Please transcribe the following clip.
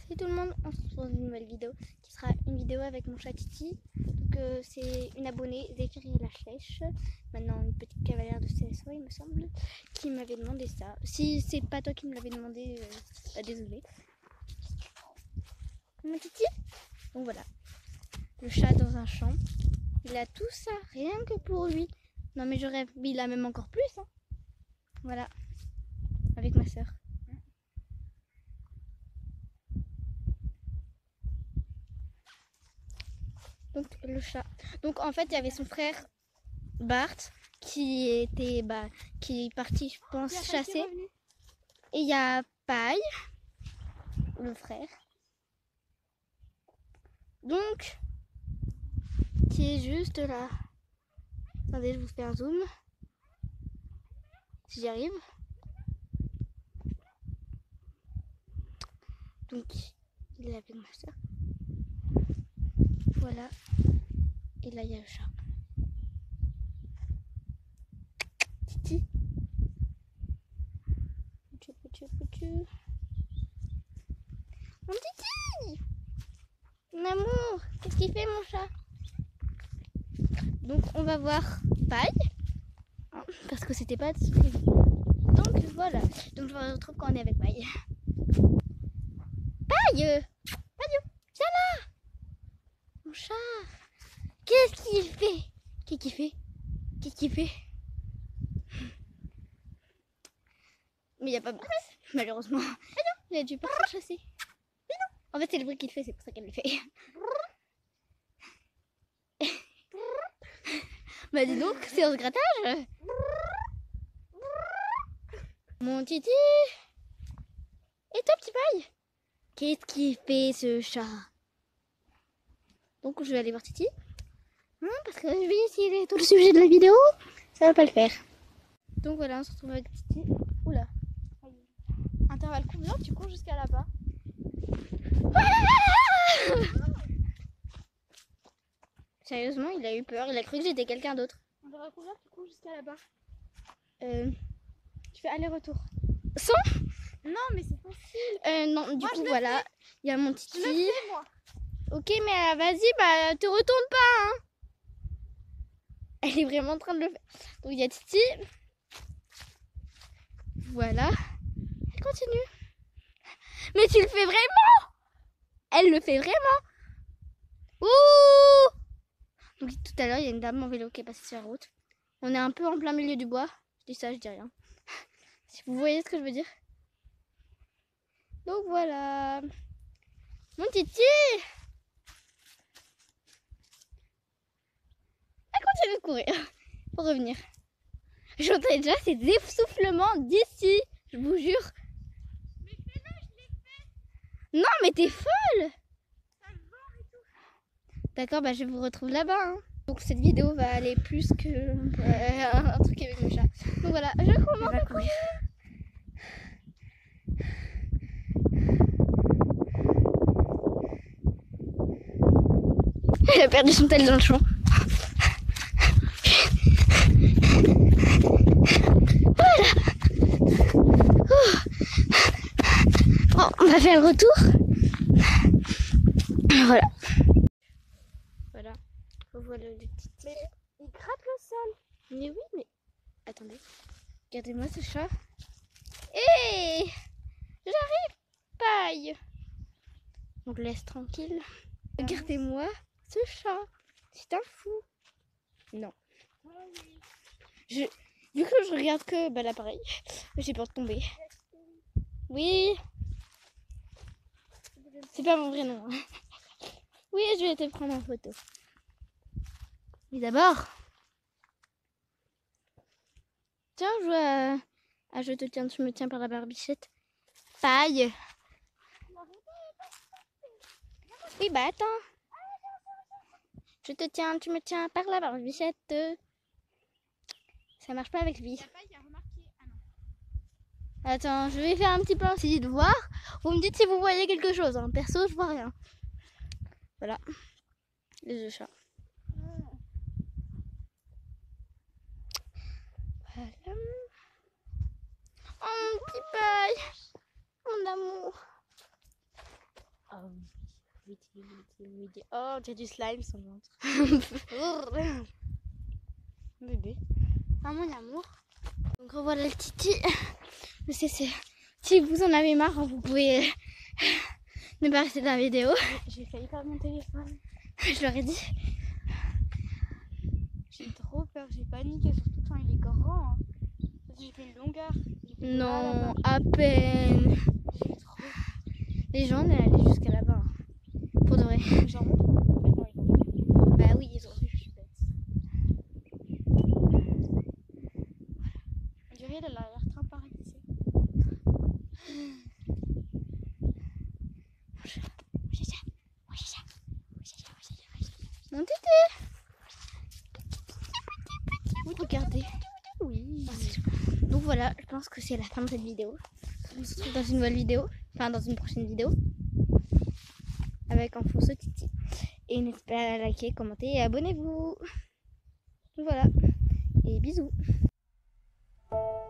Salut tout le monde, on se retrouve dans une nouvelle vidéo qui sera une vidéo avec mon chat Titi. Donc c'est une abonnée, Zéphiri la Flèche, maintenant une petite cavalière de CSO il me semble, qui m'avait demandé ça. Si c'est pas toi qui me l'avais demandé, bah, désolé. Mon Titi. Donc voilà, le chat dans un champ. Il a tout ça, rien que pour lui. Non mais je rêve, mais il a même encore plus. Hein. Voilà, avec ma soeur. Donc le chat. Donc en fait il y avait son frère Bart qui est parti je pense chasser. Et il y a Paille, le frère. Donc qui est juste là. Attendez, je vous fais un zoom. Si j'y arrive. Donc il est avec ma soeur. Voilà. Et là il y a le chat. Titi. Mon Titi. Mon amour. Qu'est-ce qu'il fait mon chat? Donc on va voir Paille. Hein, parce que c'était pas prévu. Donc voilà. Donc je vous retrouve quand on est avec Paille. Paille. Paille. Viens là. Mon chat. Qu'est-ce qu'il fait? Qu'est-ce qu'il fait? Qu'est-ce qu'il fait? Mais il n'y a pas Bart, malheureusement. Ah non, il a dû partir chasser. Mais non. En fait, c'est le bruit qu'il fait, c'est pour ça qu'elle le fait. Bah dis donc, c'est au grattage. Mon Titi. Et toi, petit Paille? Qu'est-ce qu'il fait, ce chat? Donc, je vais aller voir Titi. Parce que je vais essayer tout le sujet de la vidéo. Ça va pas le faire. Donc voilà, on se retrouve avec Titi. Oula. Intervalle combien? Tu cours jusqu'à là-bas. Sérieusement, il a eu peur. Il a cru que j'étais quelqu'un d'autre. Intervalle combien? Tu cours jusqu'à là-bas. Tu fais aller-retour. 100? Non, mais c'est facile. Non, du coup, voilà. Il y a mon Titi. Je le fais, moi. Ok, mais vas-y, bah, te retourne pas, hein. Elle est vraiment en train de le faire. Donc, il y a Titi. Voilà. Elle continue. Mais tu le fais vraiment? Elle le fait vraiment? Ouh! Donc, tout à l'heure, il y a une dame en vélo qui est passée sur la route. On est un peu en plein milieu du bois. Je dis ça, je dis rien. Si vous voyez ce que je veux dire. Donc, voilà. Mon Titi! Elle continue de courir pour revenir. J'entends déjà ces essoufflements d'ici, je vous jure. Mais fais-le, je l'ai fait. Non, mais t'es folle! Ça le vend et tout. D'accord, bah je vous retrouve là-bas. Hein. Donc cette vidéo va aller plus que un truc avec le chat. Donc voilà, je commence à courir. Elle a perdu son tel dans le champ. Voilà. Bon, on va faire le retour. Voilà. Voilà. Voilà le petit. Mais il gratte le sol. Mais oui, mais attendez. Regardez-moi ce chat. Hé, j'arrive, Paille. Donc laisse tranquille. Regardez-moi ce chat. C'est un fou. Non. Du coup, je regarde que l'appareil. J'ai peur de tomber. Oui. C'est pas mon vrai nom. Oui, je vais te prendre en photo. Mais d'abord, tiens, je joue à je te tiens, tu me tiens par la barbichette. Paille. Oui, bah attends. Je te tiens, tu me tiens par la barbichette. Ça marche pas avec lui. Il a remarqué. Ah non. Attends, je vais faire un petit peu essayer de voir. Vous me dites si vous voyez quelque chose. Hein. Perso, je vois rien. Voilà. Les deux chats. Voilà. Oh mon petit Paille. Mon amour. Oh, tu as du slime sur le ventre. Bébé. Ah, mon amour. Donc revoilà le Titi. Je sais, si vous en avez marre, vous pouvez ne pas rester dans la vidéo. J'ai failli perdre mon téléphone. Je leur ai dit. J'ai trop peur, j'ai paniqué, surtout quand il est grand. Hein. J'ai fait une longueur. Non, à peine. J'ai trop. Les gens, on est allés jusqu'à là-bas. Pour de vrai. J'en montre en fait, non, ils ont vu. Bah oui, ils ont vu. Je suis bête. On dirait l'arrière-train paralysé. Mon tété. Regardez. Oui. Donc voilà, je pense que c'est la fin de cette vidéo. On se retrouve dans une nouvelle vidéo. Enfin, dans une prochaine vidéo. Avec Enfonce Titi. Et n'hésitez pas à liker, commenter et abonnez-vous. Voilà. Et bisous.